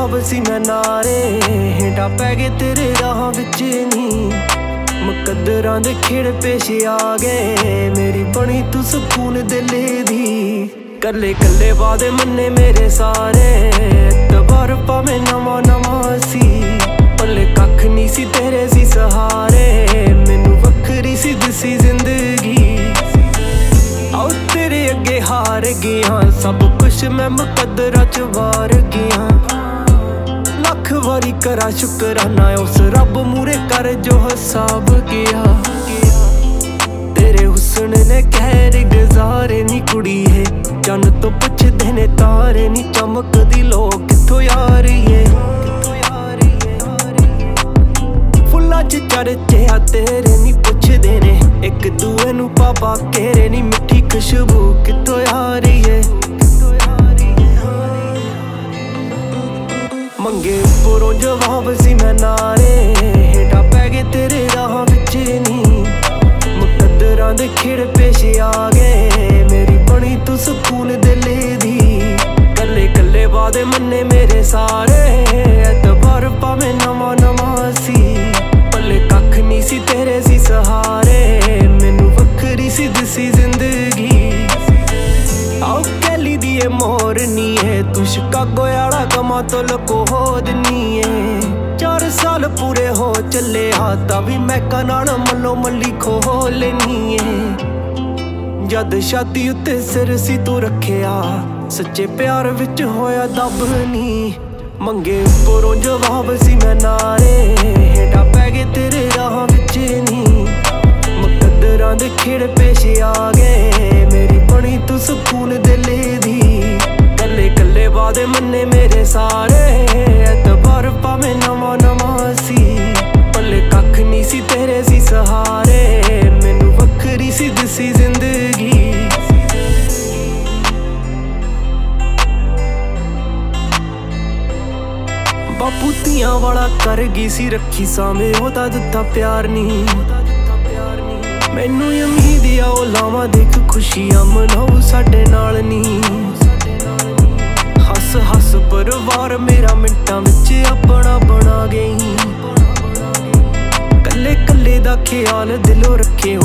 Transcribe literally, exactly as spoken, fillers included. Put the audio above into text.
जवाब सी मैं नारे हेठा पै गए तेरे राह विच नी मुकद्दरां दे खेड़ पेश आ गए मेरी बनी तू सुकून दिल दी कल्ले कल्ले वादे मन्ने मेरे सारे तबार भावें नवां नवां सी पल्ले कख नहीं सी तेरे सी सहारे मैनू वखरी सी दिसी जिंदगी आओ तेरे अगे हार गया सब कुछ मैं मुकद्दरां च वार गया लख वारी करा शुकराना उस रब मूरे कर जो हिसाब गया तेरे हुस्न ने कहर गुजारे नी कुड़ी है चन तो पुछदे ने तारे नी चमकदी लोक किथों यार ये फुल्लां च चरचे आ तेरे नी पुछदे ने एक दूए नू पापा केरे नी मिठी खुशबू किथों यार ये मंगे उपरों जवाब सी मैं नारे हेठा पै गए तेरे राह विच नी मुकद्दरां दे खेड़ पेश आ गए मेरी बनी तू सुकून दिल दी कल्ले कल्ले वादे मन्ने मेरे सारे एतबार भावें नवां नवां सी पल्ले कख नहीं सी तेरे सी सहारे मैनू वखरी सी दिसी जिंदगी आओ कैली दी ए मोर नी है तू शिकागो आला कमा तो लको होद नी है चार साल पूरे हो चले हाथा भी मैं कनाल मलो मली खोल नी है जद शादी उत्ते सिर सी तू रखिया सच्चे प्यार विच होया दब नी मंगे उपरों जवाब सी मैं नारे हेठा पै गए तेरे राह विच नी मुकद्दरां दे खेड़ पेश आ गए मेरी बनी तू सुकून दिल दी कल्ले कल्ले वादे मन्ने मेरे सारे एतबार भावें नवां नवां सी पल्ले कख नहीं सी तेरे सी सहारे मैनू वखरी सी दिसी जिंदगी बापू तियां वाला कर गई सी रखी सामे ओदा दिता प्यार नहीं मैनू उम्मीद आ ओ लावां देख खुशियां मनाओ साडे नाल नी हस हस परिवार मेरा मिंटां विच अपना बना गई कल्ले कल्ले दा ख्याल दिलों रखे